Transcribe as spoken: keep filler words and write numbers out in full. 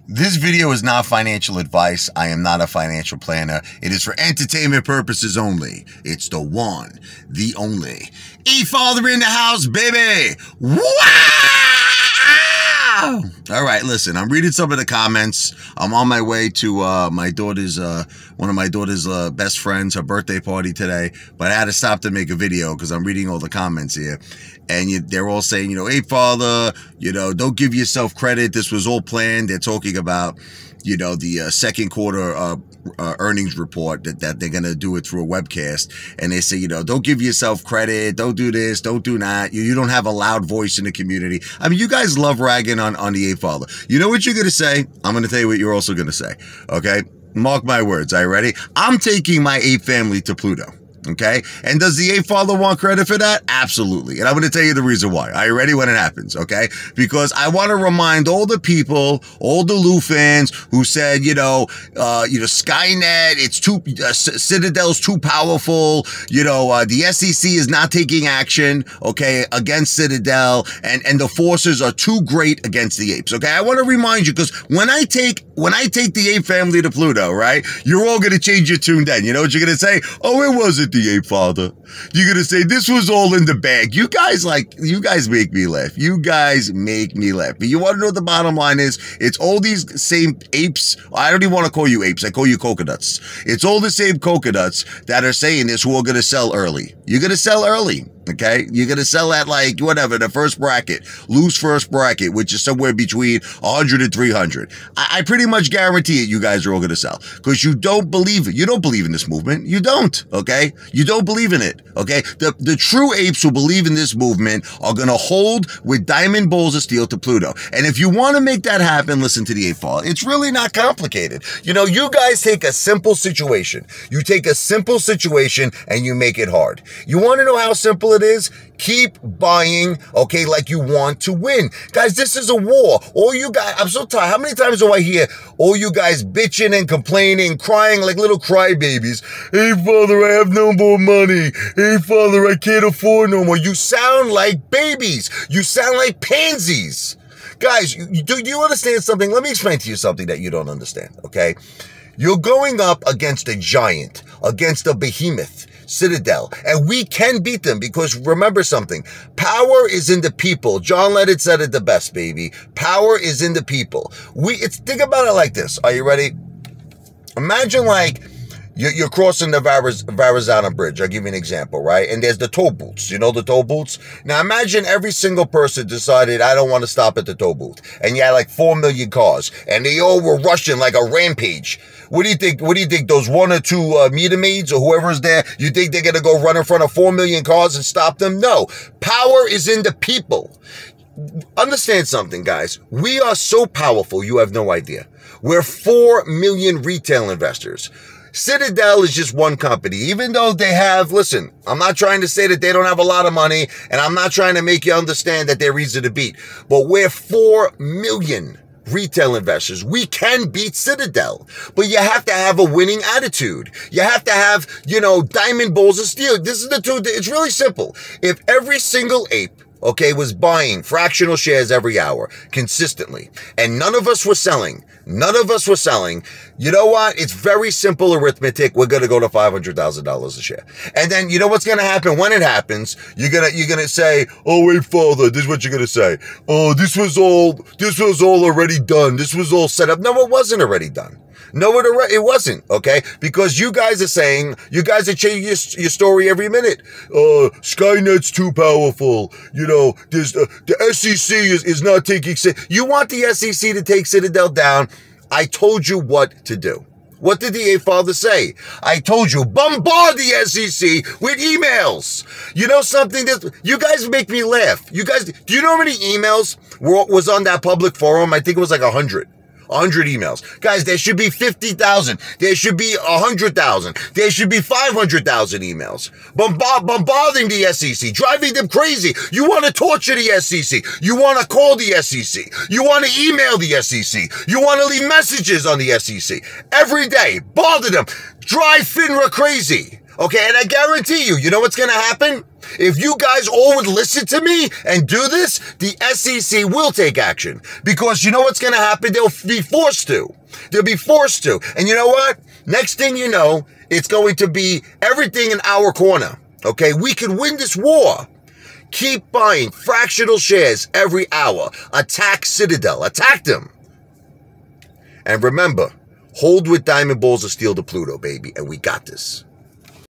This video is not financial advice. I am not a financial planner. It is for entertainment purposes only. It's the one, the only. E-Father in the house, baby! Wow! All right, listen, I'm reading some of the comments. I'm on my way to uh, my daughter's, uh, one of my daughter's uh, best friends, her birthday party today. But I had to stop to make a video because I'm reading all the comments here. And you, they're all saying, you know, hey, Father, you know, don't give yourself credit. This was all planned. They're talking about, you know, the uh, second quarter uh, uh, earnings report that, that they're going to do it through a webcast. And they say, you know, don't give yourself credit. Don't do this. Don't do that. You, you don't have a loud voice in the community. I mean, you guys love ragging on, on the Ape Father. You know what you're going to say? I'm going to tell you what you're also going to say. Okay? Mark my words. Are you ready? I'm taking my ape family to Pluto. Okay? And does the Ape Father want credit for that? Absolutely. And I'm going to tell you the reason why. Are you ready when it happens? Okay? Because I want to remind all the people, all the Lou fans who said, you know, uh, you know, Skynet, it's too, uh, Citadel's too powerful. You know, uh, the S E C is not taking action, okay, against Citadel, and, and the forces are too great against the apes. Okay? I want to remind you, because when I take, when I take the ape family to Pluto, right, you're all going to change your tune then. You know what you're going to say? Oh, it wasn't the Ape Father. You're gonna say this was all in the bag. You guys like, you guys make me laugh. You guys make me laugh. But you want to know what the bottom line is? It's all these same apes. I don't even want to call you apes. I call you coconuts. It's all the same coconuts that are saying this who are gonna sell early. You're gonna sell early. Okay, you're gonna sell at like whatever the first bracket, lose first bracket, which is somewhere between one hundred and three hundred. I, I pretty much guarantee it. You guys are all gonna sell because you don't believe it. You don't believe in this movement. You don't. Okay, you don't believe in it. Okay, the the true apes who believe in this movement are gonna hold with diamond balls of steel to Pluto. And if you want to make that happen, listen to the Ape Father. It's really not complicated. You know, you guys take a simple situation. You take a simple situation and you make it hard. You want to know how simple it is? Keep buying, okay, like you want to win. Guys, this is a war. All you guys, I'm so tired. How many times do I hear all you guys bitching and complaining, crying like little crybabies? Hey, Father, I have no more money. Hey, Father, I can't afford no more. You sound like babies. You sound like pansies. Guys, you, do you understand something? Let me explain to you something that you don't understand, okay? You're going up against a giant, against a behemoth, Citadel, and we can beat them because remember something, power is in the people. John Lennon said it the best, baby. Power is in the people. We, it's, think about it like this. Are you ready? Imagine like you're, you're crossing the Variz, Verrazano Bridge. I'll give you an example, right? And there's the toll booths. You know the toll booths? Now imagine every single person decided, I don't want to stop at the toll booth. And you had like four million cars and they all were rushing like a rampage. What do you think? What do you think? Those one or two uh, meter maids or whoever's there, you think they're going to go run in front of four million cars and stop them? No. Power is in the people. Understand something, guys. We are so powerful, you have no idea. We're four million retail investors. Citadel is just one company, even though they have, listen, I'm not trying to say that they don't have a lot of money, and I'm not trying to make you understand that they're easy to beat, but we're four million retail investors. We can beat Citadel, but you have to have a winning attitude. You have to have, you know, diamond balls of steel. This is the two. It's really simple. If every single ape, okay, was buying fractional shares every hour consistently, and none of us were selling, none of us were selling, you know what? It's very simple arithmetic. We're going to go to five hundred thousand dollars a share. And then you know what's going to happen when it happens? You're going to, you're going to say, oh, wait, Father, this is what you're going to say. Oh, this was all, this was all already done. This was all set up. No, it wasn't already done. No, it, it wasn't, okay? Because you guys are saying, you guys are changing your, your story every minute. Uh, Skynet's too powerful. You know, there's uh, the S E C is, is not taking... You want the S E C to take Citadel down? I told you what to do. What did the Ape Father say? I told you, bombard the S E C with emails. You know something? That, you guys make me laugh. You guys, do you know how many emails were, was on that public forum? I think it was like a hundred. one hundred emails. Guys, there should be fifty thousand. There should be one hundred thousand. There should be five hundred thousand emails. Bombard, bombarding the S E C, driving them crazy. You want to torture the S E C. You want to call the S E C. You want to email the S E C. You want to leave messages on the S E C. Every day, bother them. Drive FINRA crazy. Okay, and I guarantee you, you know what's going to happen? If you guys all would listen to me and do this, the S E C will take action. Because you know what's going to happen? They'll be forced to. They'll be forced to. And you know what? Next thing you know, it's going to be everything in our corner. Okay? We can win this war. Keep buying fractional shares every hour. Attack Citadel. Attack them. And remember, hold with diamond balls or steal to Pluto, baby. And we got this.